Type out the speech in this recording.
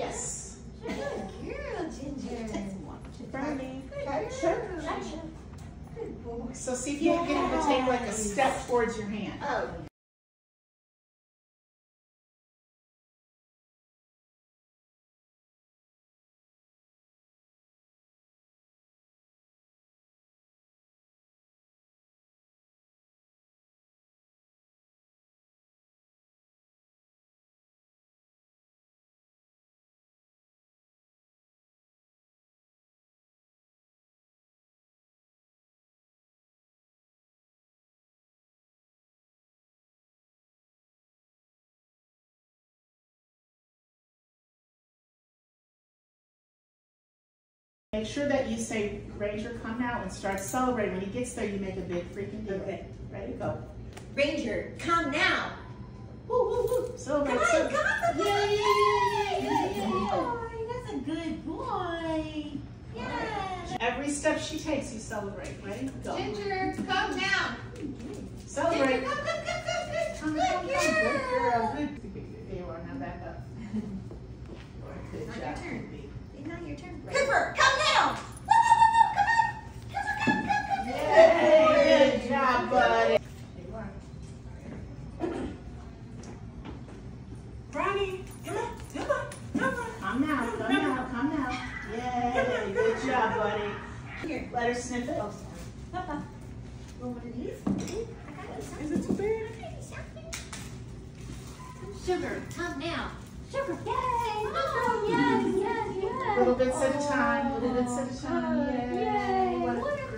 Yes. Good girl, Ginger. Brownie. Sure. Good boy. So see if you can get him to take like a step towards your hand. Oh. Make sure that you say, Ranger, come now, and start celebrating. When he gets there, you make a big freaking deal. Okay. Ready? Go. Ranger, come now. Woo, woo, woo. Celebrate. Come on. Yay! Good boy. That's a good boy. Yeah. Every step she takes, you celebrate. Ready? Go. Ginger, come now. Celebrate. Ginger, come. Good girl. Good. There you are. Now back up. Good Not job. your turn. It's not your turn. Right. Cooper, come now. Woo, come on. Cooper, come. Yay! Good job, buddy. There you are. Brownie, come on. Come now. Yay! Good job, buddy. Here. Let her sniff it. Oh, sorry. Papa. Want one of these? I got you something. Is it too big? I got you something. Sugar, come now. Sugar, yay! Oh, yes. Little bits at a time. Little bits at a time. Yay! Yay! Wonderful.